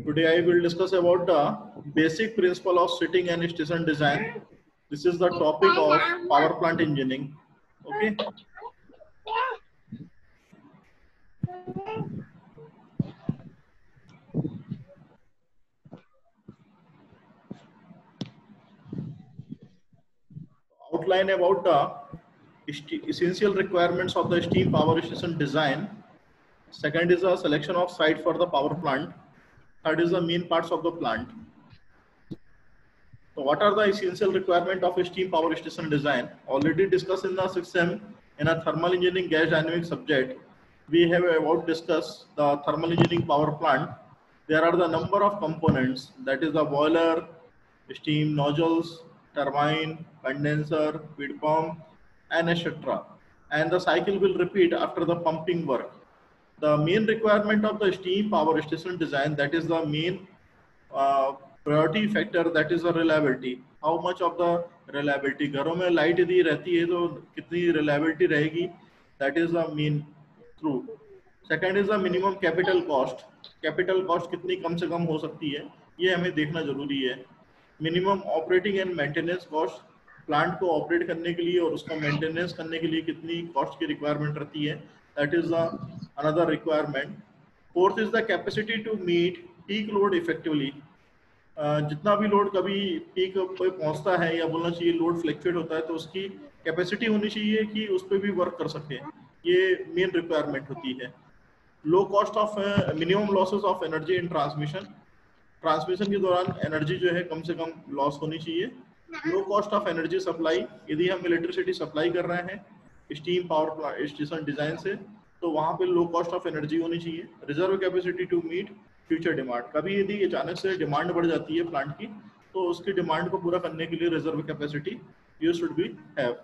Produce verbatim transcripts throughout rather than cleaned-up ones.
Today I will discuss about the basic principle of sitting and station design. This is the topic of power plant engineering. Okay. Outline about the essential requirements of the steam power station design. Second is a selection of site for the power plant. Third is the main parts of the plant. So what are the essential requirements of a steam power station design? Already discussed in the sixth sem in a thermal engineering gas dynamics subject. We have about discussed the thermal engineering power plant. There are the number of components, that is the boiler, steam nozzles, turbine, condenser, feed pump, and et cetera. And the cycle will repeat after the pumping work. The main requirement of the steam power station design, that is the main uh, priority factor, that is the reliability. How much of the reliability? घरों में light यदि रहती है तो कितनी reliability रहेगी? That is the main true. Second is the minimum capital cost. Capital cost कितनी कम से कम हो सकती है, ये हमें देखना जरूरी है. Minimum operating and maintenance cost, plant को ऑपरेट करने के लिए और उसका मेंटेनेंस करने के लिए कितनी कॉस्ट की रिक्वायरमेंट रहती है, that is the another requirement. Fourth is the capacity to meet peak load effectively. जितना भी लोड कभी पीक पे पहुंचता है या बोलना चाहिए लोड फ्लक्चुएट होता है, तो उसकी कैपेसिटी होनी चाहिए कि उस पर भी वर्क कर सके. ये मेन रिक्वायरमेंट होती है. Low cost of minimum losses of energy in transmission. Transmission के दौरान एनर्जी जो है कम से कम लॉस होनी चाहिए. Low cost of energy supply. यदि हम इलेक्ट्रिसिटी सप्लाई कर रहे हैं स्टीम पावर स्टेशन डिजाइन से, तो वहां पे लो कॉस्ट ऑफ एनर्जी होनी चाहिए. Reserve capacity to meet future demand. कभी यदि अचानक से डिमांड बढ़ जाती है प्लांट की, तो उसकी डिमांड को पूरा करने के लिए reserve capacity you should be have.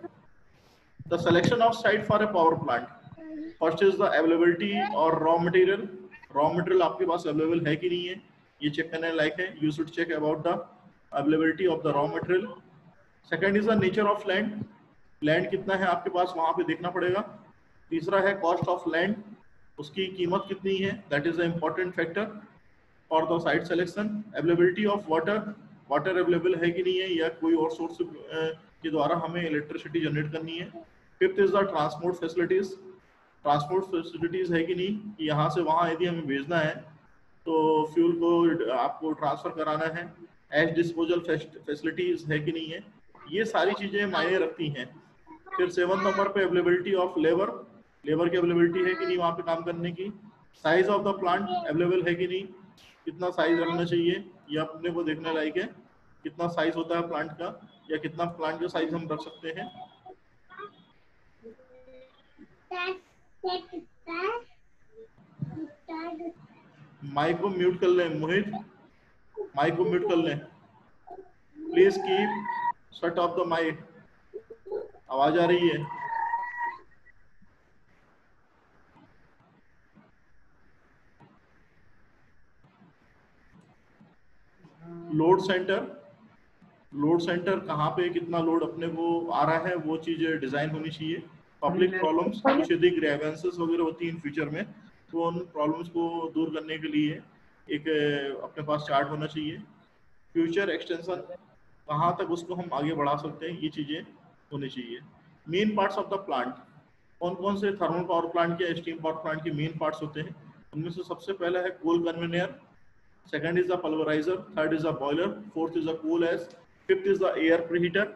The selection of site for a power plant. First is the availability और रॉ मटेरियल. रॉ मटेरियल आपके पास अवेलेबल है कि नहीं है, ये चेक करने लायक है. You should check about the availability of the raw material. Second is the nature of land. Land कितना है आपके पास, वहां पे देखना पड़ेगा. तीसरा है कॉस्ट ऑफ लैंड, उसकी कीमत कितनी है, that is the important factor for the site selection. Availability of water. Water available है कि नहीं है, या कोई और सोर्स के द्वारा हमें इलेक्ट्रिसिटी जनरेट करनी है. Fifth is the transport facilities. Transport facilities है कि नहीं, कि यहाँ से वहाँ यदि हमें भेजना है तो फ्यूल को आपको ट्रांसफर कराना है. एश डिस्पोजल फैसिलिटीज है कि नहीं है, ये सारी चीजें मायने रखती हैं. फिर सेवन नंबर पे अवेलेबिलिटी ऑफ लेबर. लेबर की अवेलेबिलिटी है कि नहीं वहाँ पे काम करने की. Size of the plant available है कि नहीं, कितना साइज रखना चाहिए, ये अपने को देखने लायक है. कितना साइज होता है प्लांट का, या कितना प्लांट का साइज हम रख सकते हैं. माइक को म्यूट कर लें मोहित, माइक को म्यूट कर लें please. Keep shut off the mic. आवाज आ रही है. Load centre. लोड सेंटर कहाँ पे कितना लोड अपने को आ रहा है, वो चीज डिजाइन होनी चाहिए. पब्लिक प्रॉब्लम्स, कुछ यदि ग्रेवेंसेस वगैरह होती है इन फ्यूचर में, तो उन प्रॉब्लम्स को दूर करने के लिए एक अपने पास चार्ट होना चाहिए. फ्यूचर एक्सटेंशन, कहाँ तक उसको हम आगे बढ़ा सकते हैं, ये चीजें होनी चाहिए. Main parts of the plant. कौन कौन से थर्मल पावर प्लांट के स्टीम पावर प्लांट के मेन पार्ट्स होते हैं, उनमें से सबसे पहला है coal conveyor. Second is the pulveriser. Third is the boiler. Fourth is the cool S. Fifth is the air preheater.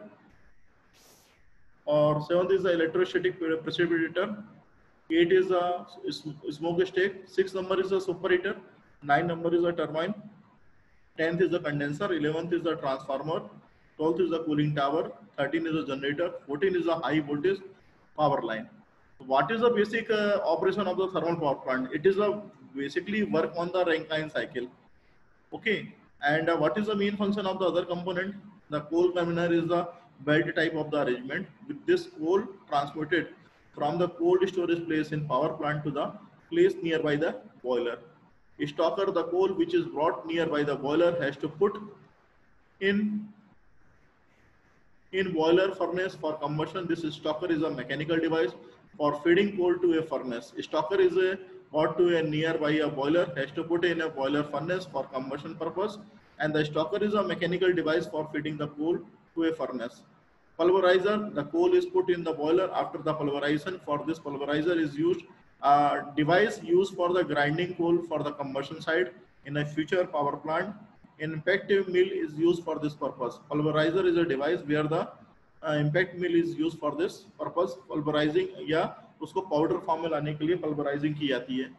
और seventh is the electrostatic precipitator. Eight is the smoke stack. Six number is the super heater. Nine number is the turbine. tenth is the condenser. eleventh is the transformer. twelfth is the cooling tower. thirteen is the generator. fourteen is the high voltage power line. What is the basic uh, operation of the thermal power plant? It is a basically work on the Rankine cycle. Okay. And uh, what is the main function of the other component? The coal conveyor is the belt type of the arrangement. With this coal transmitted from the cold storage place in power plant to the place nearby the boiler. Stoker, the coal which is brought nearby the boiler, has to put in in boiler furnace for combustion. This stoker is a mechanical device for feeding coal to a furnace. Stoker is a brought to a nearby a boiler, has to put in a boiler furnace for combustion purpose, and the stoker is a mechanical device for feeding the coal to a furnace. Pulverizer, the coal is put in the boiler. After the pulverization, for this pulverizer is used a device used for the grinding coal for the combustion side in a future power plant. An impact mill is used for this purpose. Pulverizer is a device where the uh, impact mill is used for this purpose. Pulverizing या उसको powder form में लाने के लिए पल्वराइजिंग की जाती है.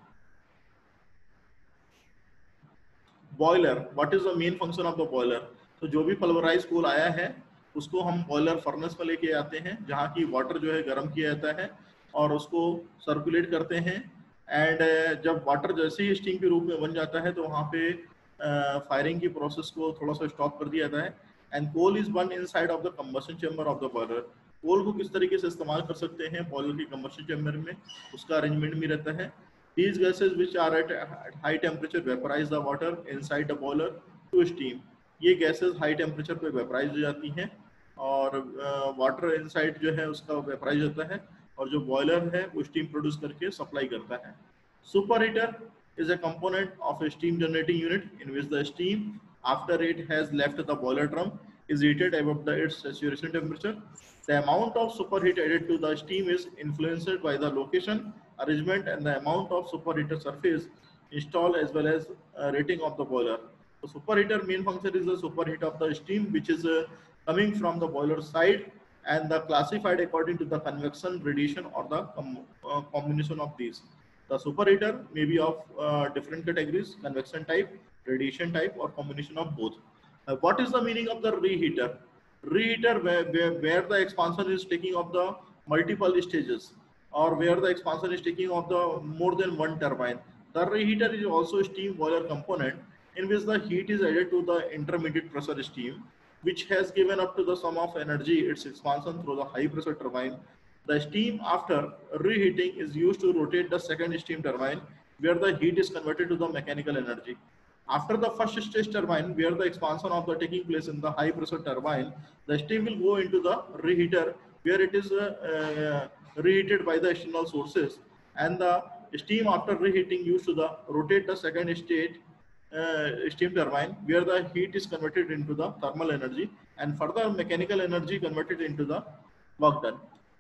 Boiler, what is the main function of the boiler? तो जो भी पल्वराइज कोल आया है उसको हम बॉयलर फर्नेस में लेके आते हैं, जहाँ की वाटर जो है गर्म किया जाता है और उसको सर्कुलेट करते हैं. एंड जब वाटर जैसे ही स्टीम के रूप में बन जाता है तो वहाँ पे फायरिंग uh, की प्रोसेस को थोड़ा सा स्टॉप कर दिया जाता है. And coal is burn inside of the combustion chamber of the boiler. Coal को किस तरीके से इस्तेमाल कर सकते हैं बॉयलर की कंबशन चेंबर में, उसका अरेंजमेंट भी रहता है. These gases which are at high temperature vaporize the water inside the boiler to steam. ये gases high temperature पे vaporize हो जाती हैं और वाटर uh, इनसाइड जो है उसका वेपराइज होता है और जो बॉयलर है वो स्टीम प्रोड्यूस करके सप्लाई करता है. Super heater is a component of a steam generating unit in which the steam after it has left the boiler drum is heated above the its saturation temperature. The amount of superheat added to the steam is influenced by the location, arrangement and the amount of superheater surface installed as well as uh, rating of the boiler. So superheater main function is the superheat of the steam which is uh, coming from the boiler side and the classified according to the convection, radiation or the com uh, combination of these. The superheater may be of uh, different categories, convection type, radiation type or combination of both. Uh, what is the meaning of the reheater? Reheater where, where, where the expansion is taking of the multiple stages or where the expansion is taking of the more than one turbine. The reheater is also a steam boiler component in which the heat is added to the intermediate pressure steam which has given up to the sum of energy its expansion through the high pressure turbine. The steam after reheating is used to rotate the second steam turbine where the heat is converted to the mechanical energy. After the first stage turbine where the expansion of the taking place in the high pressure turbine, the steam will go into the reheater where it is uh, uh, reheated by the external sources, and the steam after reheating used to the rotate the second stage uh, steam turbine where the heat is converted into the thermal energy and further mechanical energy converted into the work done.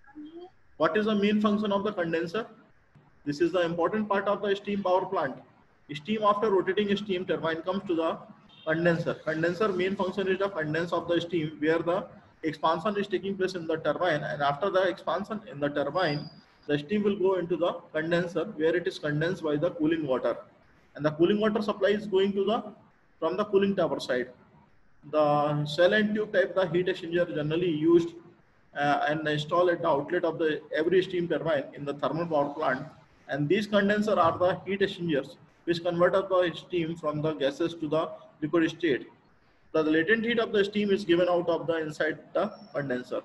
What is the main function of the condenser? This is the important part of the steam power plant. Steam after rotating steam turbine comes to the condenser. Condenser main function is the condense of the steam where the expansion is taking place in the turbine, and after the expansion in the turbine the steam will go into the condenser where it is condensed by the cooling water, and the cooling water supply is going to the from the cooling tower side. The shell and tube type the heat exchanger generally used uh, and installed at the outlet of the every steam turbine in the thermal power plant, and these condensers are the heat exchangers which convert the steam from the gases to the liquid state. The latent heat of the steam is given out of the inside the condenser.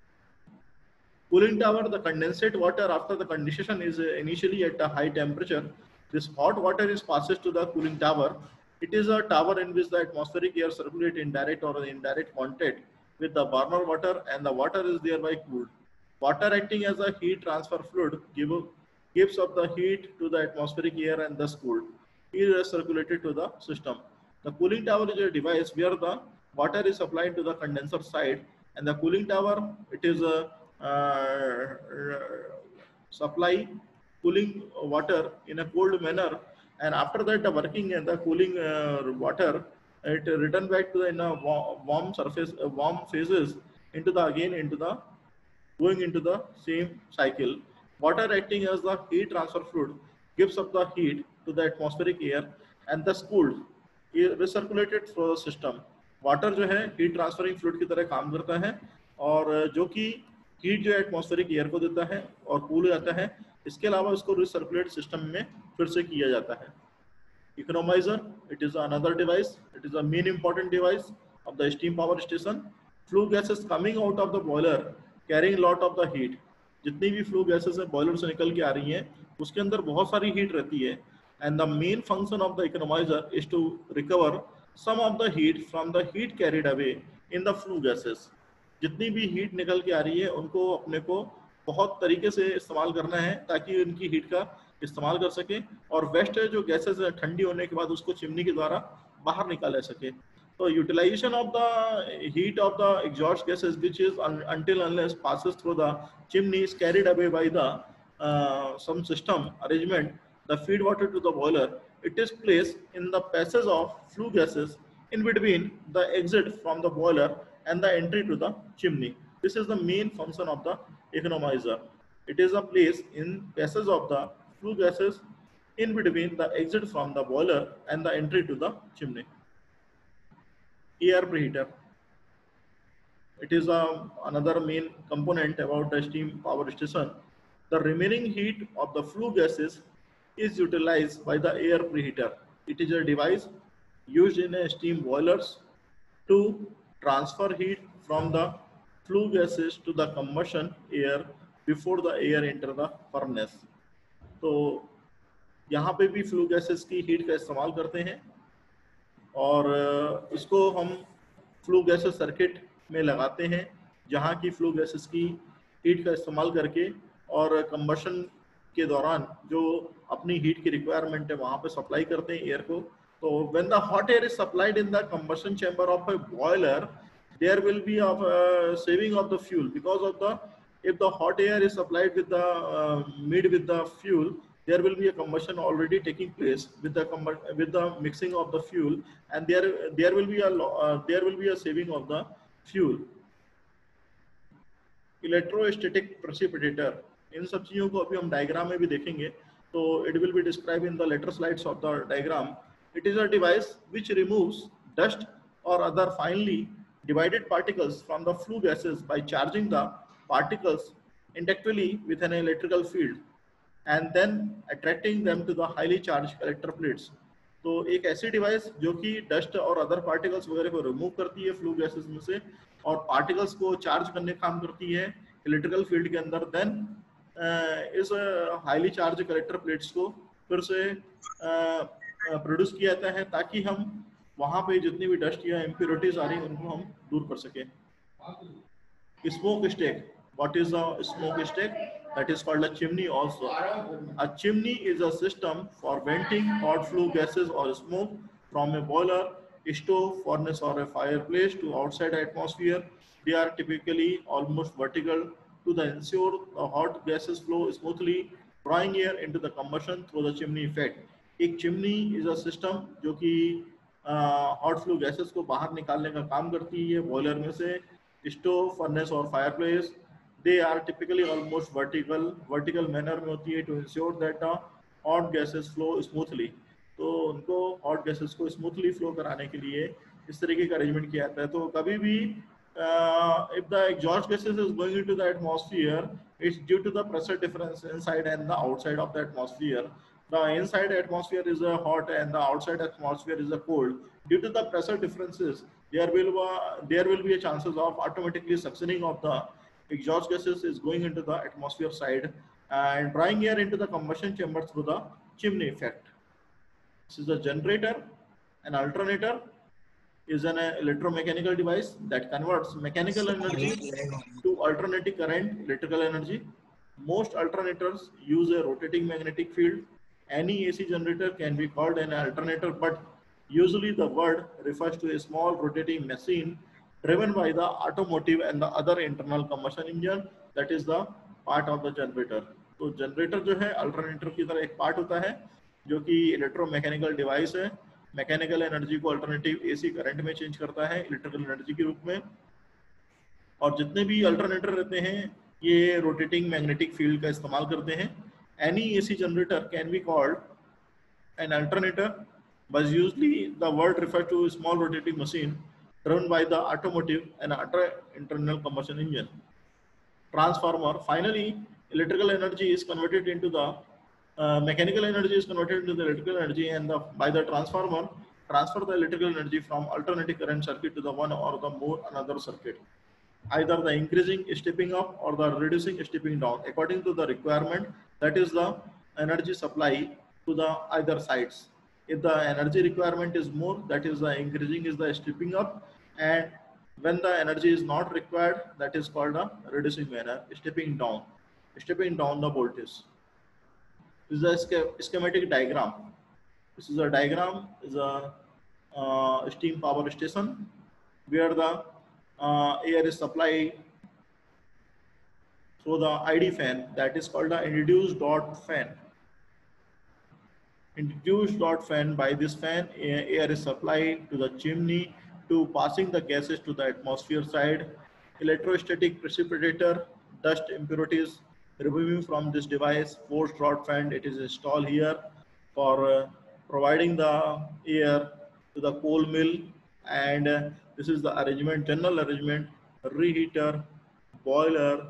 Cooling tower, the condensate water after the condensation is initially at a high temperature. This hot water is passes to the cooling tower. It is a tower in which the atmospheric air circulates in direct or indirect contact with the burner water, and the water is thereby cooled. Water acting as a heat transfer fluid give, gives up the heat to the atmospheric air and thus cooled. Heat is circulated to the system. The cooling tower is a device where the water is supplied to the condenser side, and the cooling tower, it is a uh, supply cooling water in a cold manner, and after that the working and the cooling uh, water, it return back to the in a warm surface, uh, warm phases into the again into the going into the same cycle. Water acting as the heat transfer fluid gives up the heat to the atmospheric air and thus cooled, recirculated through the system. Water जो है heat transferring fluid की तरह काम करता है और जो कि हीट जो है एटमॉस्फेरिक एयर को देता है और कूल हो जाता है. इसके अलावा उसको रिसर्कुलेट सिस्टम में फिर से किया जाता है. Economizer, it is another device. It is a main important device of the steam power station. Flue gases coming out of the boiler carrying lot of the heat. जितनी भी फ्लू गैसेस है boiler से निकल के आ रही हैं उसके अंदर बहुत सारी हीट रहती है, and the main function of the economizer is to recover some of the heat from the heat carried away in the flue gases. जितनी भी हीट निकल के आ रही है उनको अपने को बहुत तरीके से इस्तेमाल करना है ताकि उनकी हीट का इस्तेमाल कर सके, और वेस्ट जो गैसेस ठंडी होने के बाद उसको चिमनी के द्वारा बाहर निकाला सके. So utilization of the heat of the exhaust gases, which is un, until unless passes through the chimney, is carried away by the uh, some system arrangement, the feed water to the boiler. It is placed in the passage of flue gases in between the exit from the boiler and the entry to the chimney. This is the main function of the economizer. It is a place in passage of the flue gases in between the exit from the boiler and the entry to the chimney. Air preheater. It is a, another main component about the steam power station. The remaining heat of the flue gases is utilized by the air preheater. It is a device used in a steam boilers to transfer heat from the flue gases to the combustion air before the air enter the furnace. तो यहाँ पे भी flue gases की heat का इस्तेमाल करते हैं, और इसको हम फ्लू गैसेस सर्किट में लगाते हैं, जहाँ की फ्लू गैसेस की हीट का इस्तेमाल करके और कंबशन के दौरान जो अपनी हीट की रिक्वायरमेंट है वहाँ पे सप्लाई करते हैं एयर को. तो when the hot air is supplied in the combustion chamber of a boiler, there will be of saving of the fuel, because of the if the hot air is supplied with the uh, made with the fuel, there will be a combustion already taking place with the with the mixing of the fuel, and there there will be a uh, there will be a saving of the fuel. Electrostatic precipitator, इन सब चीजों को अभी हम diagram में भी देखेंगे, तो it will be described in the later slides of the diagram. It is a device which removes dust or other finely divided particles from the flue gases by charging the particles inductively with an electrical field and then attracting them to the highly charged collector plates. तो एक ऐसी device जो कि dust और other particles वगैरह को remove करती है फ्लू गैसेस में से, और पार्टिकल्स को चार्ज करने का काम करती है इलेक्ट्रिकल फील्ड के अंदर, देन इस हाईली चार्ज कलेक्टर प्लेट्स को फिर से प्रोड्यूस किया जाता है, ताकि हम वहाँ पे जितनी भी डस्ट या इम्प्योरिटीज आ रही हैं उनको हम दूर कर सकें. Smoke stack. What is a smoke stack? That is called a chimney also. A chimney is a system for venting hot flue gases or smoke from a boiler, stove, furnace or a fireplace to outside atmosphere. They are typically almost vertical to the ensure the hot gases flow smoothly, drawing air into the combustion through the chimney effect. एक chimney is a system जो कि hot flue gases को बाहर निकालने का काम करती है boiler में से. Stove, furnace और fireplace, they are typically almost vertical vertical manner में होती है to ensure that the hot gases flow smoothly. तो उनको hot gases को smoothly flow कराने के लिए इस तरीके का arrangement किया जाता है. तो कभी भी uh, if the exhaust gases is going into the atmosphere, it's due to the pressure difference inside and the outside of the atmosphere. The inside atmosphere is a hot and the outside atmosphere is a cold. Due to the pressure differences, there will uh, there will be a chances of automatically suctioning of the exhaust gases is going into the atmosphere side and drawing air into the combustion chamber through the chimney effect. This is a generator. An alternator is an electromechanical device that converts mechanical energy to alternating current, electrical energy. Most alternators use a rotating magnetic field. Any A C generator can be called an alternator, but usually the word refers to a small rotating machine driven by the automotive and the other internal combustion engine, that is the part of the generator. तो generator जो है alternator की तरह एक part होता है जो कि electromechanical device है, मैकेनिकल एनर्जी को अल्टरनेटिव एसी करंट में चेंज करता है इलेक्ट्रिकल एनर्जी के रूप में. और जितने भी अल्टरनेटर रहते हैं ये रोटेटिंग मैग्नेटिक फील्ड का इस्तेमाल करते हैं. Any AC generator can be called an alternator, but usually the word refers to a small rotating machine driven by the automotive and other internal combustion engine. Transformer. Finally, electrical energy is converted into the Uh, mechanical energy is converted into the electrical energy, and the, by the transformer transfer the electrical energy from alternating current circuit to the one or the more another circuit, either the increasing stepping up or the reducing stepping down according to the requirement. That is the energy supply to the either sides. If the energy requirement is more, that is the increasing is the stepping up, and when the energy is not required, that is called a reducing manner, stepping down, stepping down the voltage. This is a schematic diagram. This is a diagram, is a uh, steam power station where the uh, air is supplied through the I D fan, that is called the induced dot fan. Induced dot fan, by this fan air is supplied to the chimney to passing the gases to the atmosphere side. Electrostatic precipitator, dust impurities removing from this device. Forced dot fan, it is installed here for uh, providing the air to the coal mill. And uh, this is the arrangement, general arrangement: reheater, boiler,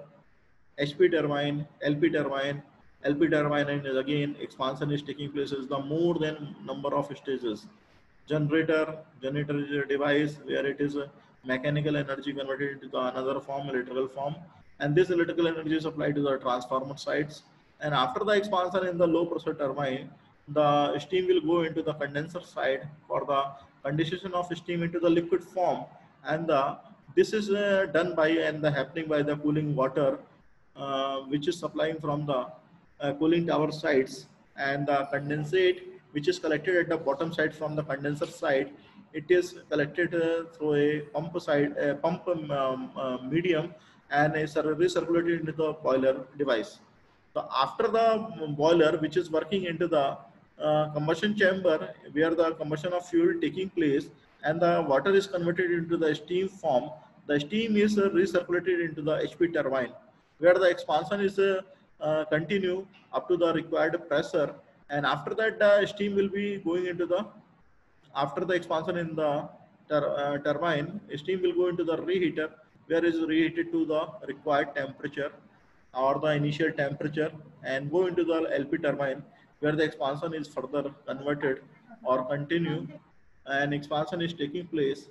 H P turbine, L P turbine. L P turbine, and again expansion is taking place, is the more than number of stages. Generator, generator is a device where it is a mechanical energy converted into the another form, electrical form, and this electrical energy is applied to the transformer sites. And after the expansion in the low pressure turbine, the steam will go into the condenser side for the condensation of steam into the liquid form, and the this is uh, done by and the happening by the cooling water, uh, which is supplying from the uh, cooling tower sides, and the condensate which is collected at the bottom side from the condenser side, it is collected uh, through a pump side a pump um, uh, medium, and is recirculated into the boiler device. So after the boiler, which is working into the uh, combustion chamber where the combustion of fuel taking place, and the water is converted into the steam form, the steam is uh, recirculated into the H P turbine, where the expansion is uh, uh, continue up to the required pressure. And after that, the steam will be going into the, after the expansion in the tur uh, turbine, steam will go into the reheater, where is reheated to the required temperature or the initial temperature, and go into the L P turbine, where the expansion is further converted or continue, and expansion is taking place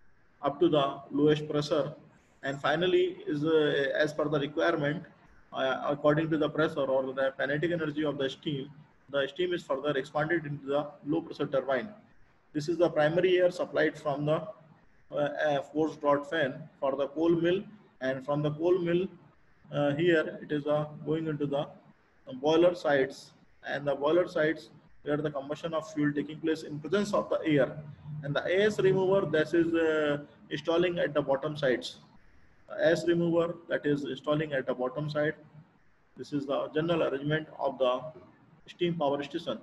up to the lowest pressure, and finally is uh, as per the requirement, uh, according to the pressure or the kinetic energy of the steam, the steam is further expanded into the low pressure turbine. This is the primary air supplied from the uh, uh, forced draught fan for the coal mill, and from the coal mill, uh, here it is uh, going into the uh, boiler sides, and the boiler sides where the combustion of fuel taking place in presence of the air, and the ash remover that is uh, installing at the bottom sides. The ash remover that is installing at the bottom side. This is the general arrangement of the steam power station.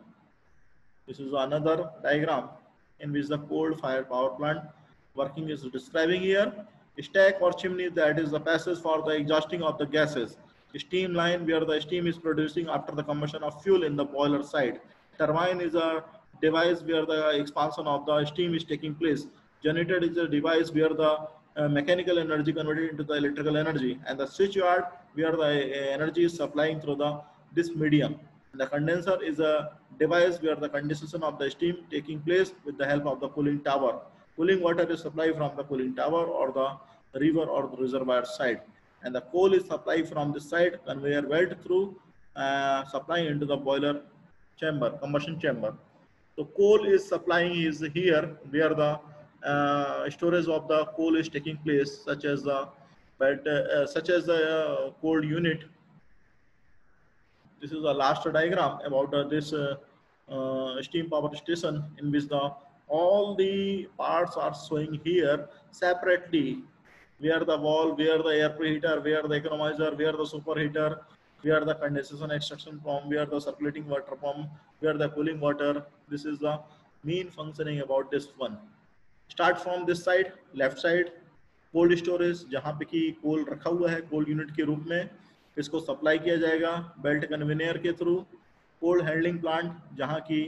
This is another diagram in which the coal fire power plant working is describing here. Stack or chimney, that is the passage for the exhausting of the gases. Steam line, where the steam is producing after the combustion of fuel in the boiler side. Turbine is a device where the expansion of the steam is taking place. Generator is a device where the uh, mechanical energy converted into the electrical energy, and the switch yard where the uh, energy is supplying through the this medium. The condenser is a device where the condensation of the steam taking place with the help of the cooling tower. Cooling water is supplied from the cooling tower or the river or the reservoir side, and the coal is supplied from this side, conveyor belt through uh, supplying into the boiler chamber, combustion chamber. So coal is supplying is here where the uh, storage of the coal is taking place, such as the but uh, uh, such as the uh, coal unit. This is the last diagram about uh, this uh, uh, steam power station, in which the all the parts are showing here separately, where the valve, where the air preheater, where the economizer, where the superheater, where the condensation extraction pump, where the circulating water pump, where the cooling water. This is the main functioning about this one. Start from this side, left side, cold storage, जहाँ पे कि कोल रखा हुआ है cold unit के रूप में, इसको सप्लाई किया जाएगा बेल्ट कन्वेयर के थ्रू. कोल्ड हैंडलिंग प्लांट, जहाँ की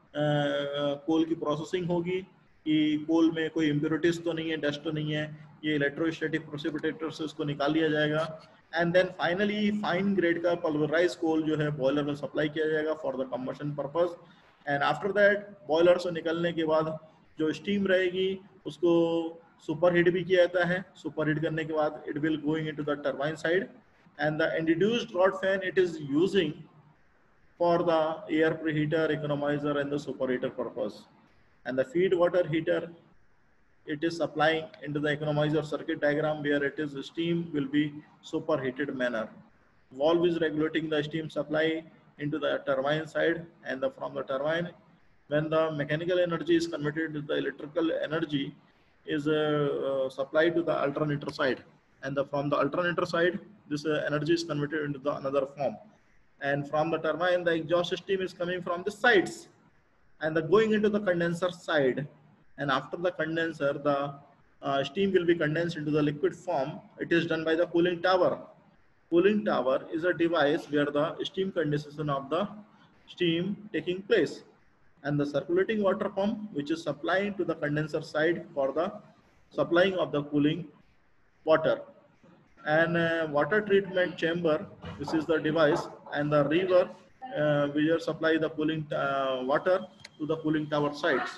कोल की प्रोसेसिंग होगी कि कोल में कोई इम्प्योरिटीज तो नहीं है, डस्ट तो नहीं है, ये इलेक्ट्रोस्टैटिक प्रेसिपिटेटर से उसको निकाल लिया जाएगा. And then finally fine grade का पल्वराइज कोल जो है बॉयलर में सप्लाई किया जाएगा for the combustion purpose. And after that boiler से निकलने के बाद जो स्टीम रहेगी उसको सुपर हीट भी किया जाता है. सुपर हीट करने के बाद it will going into the turbine side, and the introduced rod fan it is using for the air preheater, economizer and the superheater purpose. And the feed water heater, it is supplying into the economizer circuit diagram, where it is steam will be superheated manner. Valve is regulating the steam supply into the turbine side, and the, from the turbine, when the mechanical energy is converted to the electrical energy, is uh, uh, supplied to the alternator side, and the, from the alternator side, this uh, energy is converted into the another form, and from the turbine, the exhaust steam is coming from the sides, and the going into the condenser side, and after the condenser, the uh, steam will be condensed into the liquid form. It is done by the cooling tower. Cooling tower is a device where the steam condensation of the steam taking place, and the circulating water pump, which is supplying to the condenser side for the supplying of the cooling water, and uh, water treatment chamber, this is the device, and the river uh, will supply the cooling uh, water to the cooling tower sides,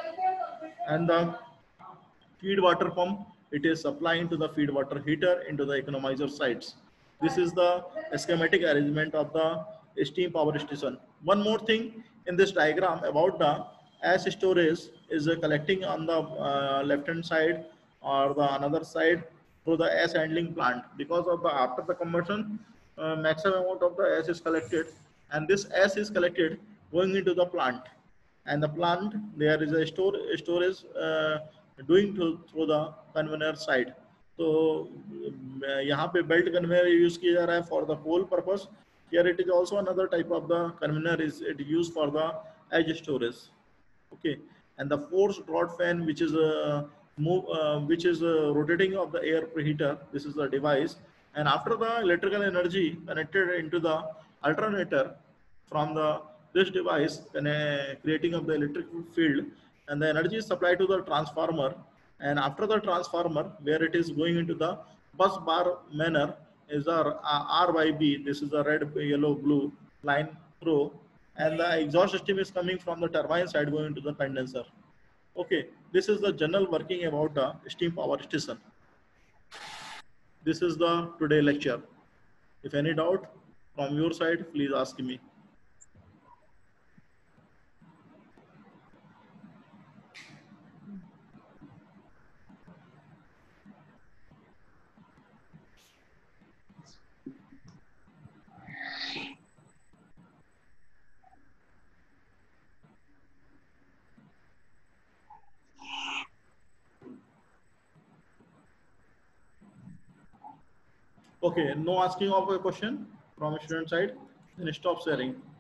and the feed water pump, it is supplying to the feed water heater into the economizer sites. This is the schematic arrangement of the steam power station. One more thing in this diagram about the ash storage is uh, collecting on the uh, left hand side or the another side through the ash handling plant, because of the after the conversion uh, maximum amount of the ash is collected, and this ash is collected going into the plant, and the plant there is a store storage uh, doing to, through the conveyor side. तो uh, यहाँ पे belt conveyor use किया जा रहा है for the whole purpose. Here it is also another type of the conveyor is it used for the edge storage. Okay, and the force draught fan, which is a move, uh, which is a rotating of the air preheater. This is the device, and after the electrical energy connected into the alternator from the this device, uh, creating of the electric field, and the energy is supplied to the transformer, and after the transformer, where it is going into the bus bar manner, is our uh, R Y B. This is the red, yellow, blue line through, and the exhaust system is coming from the turbine side going to the condenser. Okay, this is the general working about the steam power station. This is the today lecture. If any doubt from your side, please ask me. Okay, no asking of a question from a student side, then stop sharing.